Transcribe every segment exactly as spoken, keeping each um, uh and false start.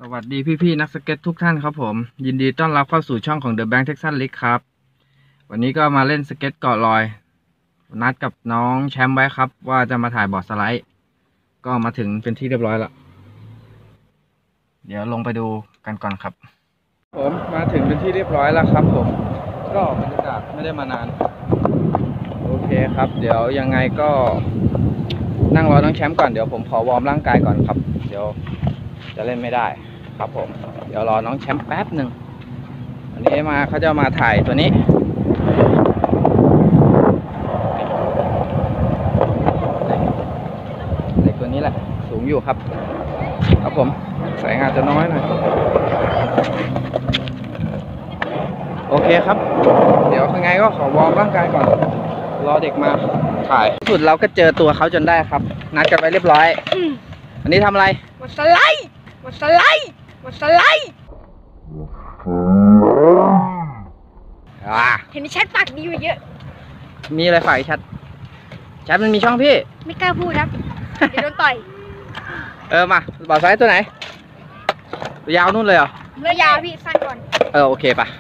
สวัสดีพี่ๆนักสเก็ตทุกท่านครับผมยินดีต้อนรับเข้าสู่ช่องของ The Bank Texas League ครับวันนี้ก็มาเล่นสเก็ตเกาะลอยนัดกับน้องแชมป์ไว้ครับว่าจะมาถ่ายบอร์ดสไลด์ก็มาถึงเป็นที่เรียบร้อยแล้วเดี๋ยวลงไปดูกันก่อนครับผมมาถึงเป็นที่เรียบร้อยแล้วครับผมก็บรรยากาศไม่ได้มานานโอเคครับเดี๋ยวยังไงก็นั่งรอน้องแชมป์ก่อนเดี๋ยวผมขอวอร์มร่างกายก่อนครับเดี๋ยวจะเล่นไม่ได้ครับผมเดี๋ยวรอน้องแชมป์แป๊บหนึ่งวันนี้มาเขาจะมาถ่ายตัวนี้เด็กตัวนี้แหละสูงอยู่ครับครับผมแสงอาจจะน้อยหน่อยโอเคครับเดี๋ยวยังไงก็ขอวอร์มร่างกายก่อนรอเด็กมาถ่ายสุดเราก็เจอตัวเขาจนได้ครับนัดกันไว้เรียบร้อยอันนี้ทำอะไรมาสไลด์มาสไลด์มาสไลด์เห็นแชทปากดีอยู่เยอะมีอะไรฝ่ายชัดชัดมันมีช่องพี่ไม่กล้าพูดครับเดี๋ยวโดนต่อยเออมาบอกไซส์ตัวไหนตัวยาวนู่นเลยเหรอเมื่อยาวพี่สั้นก่อนเออโอเคปะ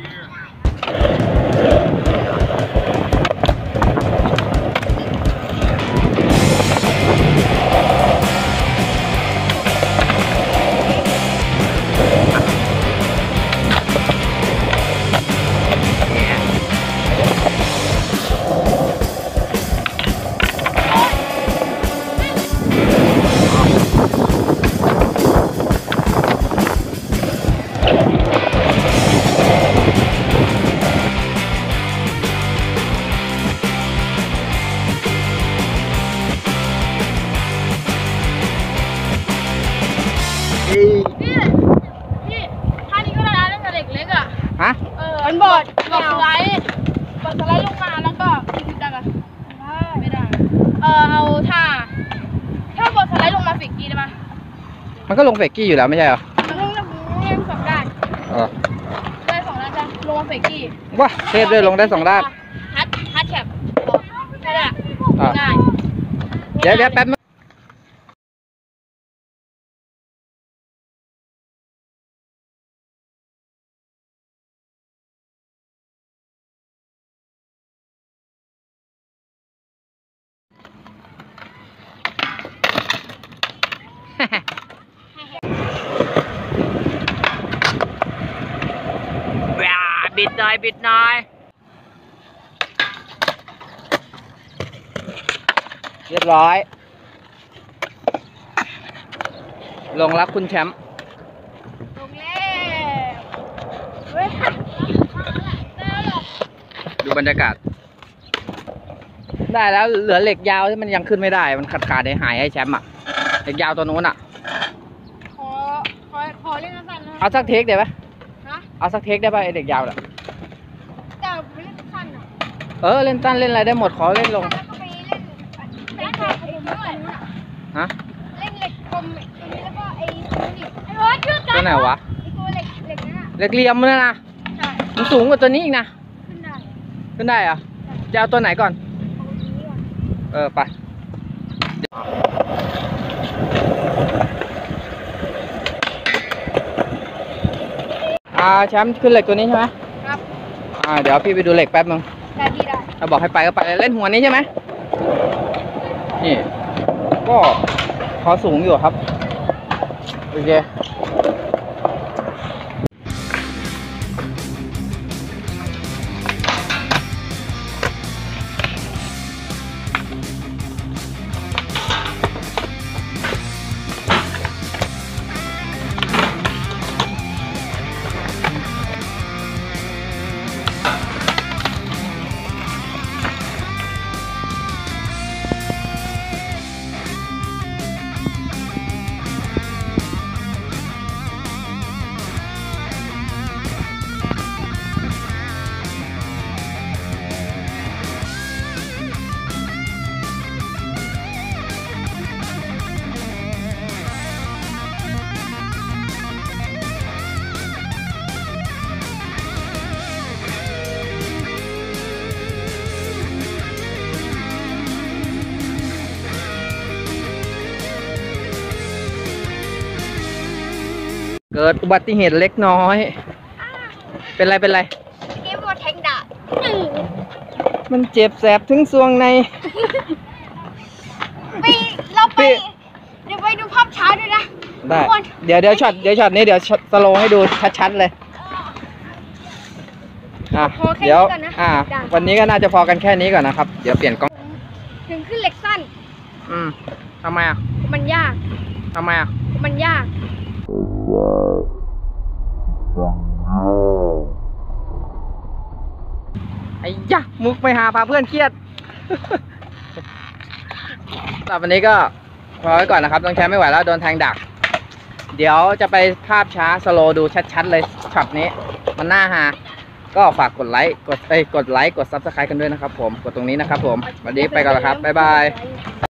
พี่พี่ท่านี้ก็ได้นะตั้งแต่เด็กเล็กอ่ะฮะเออมันบอดบอดสไลด์บอดสไลด์ลงมาแล้วก็พี่คิดได้ปะไม่ได้เออเอาท่าถ้าบอดสไลด์ลงมาเฟกกี้ได้ปะมันก็ลงเฟกกี้อยู่แล้วไม่ใช่เหรอมันต้องเลี้ยงสองด้านเออได้สองด้านจ้ะลงมาเฟกกี้ว้าเทพด้วยลงได้สองด้านฮัทฮัทแคปแค่นั้นง่ายเดี๋ยวเดี๋ยวแป๊บบิดหน่อยบิดหน่อยเรียบร้อยลงรับคุณแชมป์ลงแล้วเฮ้ยดูบรรยากาศได้แล้วเหลือเหล็กยาวที่มันยังขึ้นไม่ได้มันขาดขาดหายให้แชมป์อ่ะเหล็กยาวตัวนู้นอ่ะขอขอขอเล่นสั้นนะเอาสักเทคได้ไหมฮะเอาสักเทคได้ป่ะไอเด็กยาวน่ะแต่ไม่เล่นสั้นอ่ะเออเล่นสั้นเล่นอะไรได้หมดขอเล่นลงแล้วก็ไปเล่นเล่นเหล็กคมด้วยฮะเล่นเหล็กคมตรงนี้แล้วก็ไอ้นี่ไอ้เฮ้ยชื่อกันตัวไหนวะไอ้ตัวเหล็กเหล็กนั่นอ่ะเหล็กเหลี่ยมเลยนะใช่มันสูงกว่าตัวนี้อีกนะขึ้นได้ขึ้นได้อะจะเอาตัวไหนก่อนเออไปอ่าแชมป์ขึ้นเหล็กตัวนี้ใช่ไหมครับอ่าเดี๋ยวพี่ไปดูเหล็กแป๊บนึงได้พี่ได้ถ้าบอกให้ไปก็ไปเล่นหัวนี้ใช่ไหมนี่ก็พอสูงอยู่ครับโอเคเกิดอุบัติเหตุเล็กน้อย เป็นไรเป็นไรเกมว่าแทงดามันเจ็บแสบถึงซวงในไปเราไปพี่เดี๋ยวไปดูภาพช้าด้วยนะได้ทุกคนเดี๋ยวเดี๋ยวช็อตเดี๋ยวช็อตนี้เดี๋ยวช็อตสโลว์ให้ดูชัดๆเลย อ่ะพอแค่เดี๋ยวนี้ก่อนนะอ่าได้วันนี้ก็น่าจะพอกันแค่นี้ก่อนนะครับ เดี๋ยวเปลี่ยนกล้องถึงขึ้นเหล็กสั้นอืมทำไมอ่ะมันยากทำไมอ่ะมันยากไอ้ยะมุกไปหาพาเพื่อนเครียด สำหรับวันนี้ก็พอไว้ก่อนนะครับต้องใช้ไม่ไหวแล้วโดนแทงดัก เดี๋ยวจะไปภาพช้าสโลว์ดูชัดๆเลยช็อตนี้ มันน่าฮาก็ฝากกดไลค์กดเอ้ยกดไลค์กดซับสไครต์กันด้วยนะครับผมกดตรงนี้นะครับผมวันนี้ไปก่อนแล้วครับบ๊ายบาย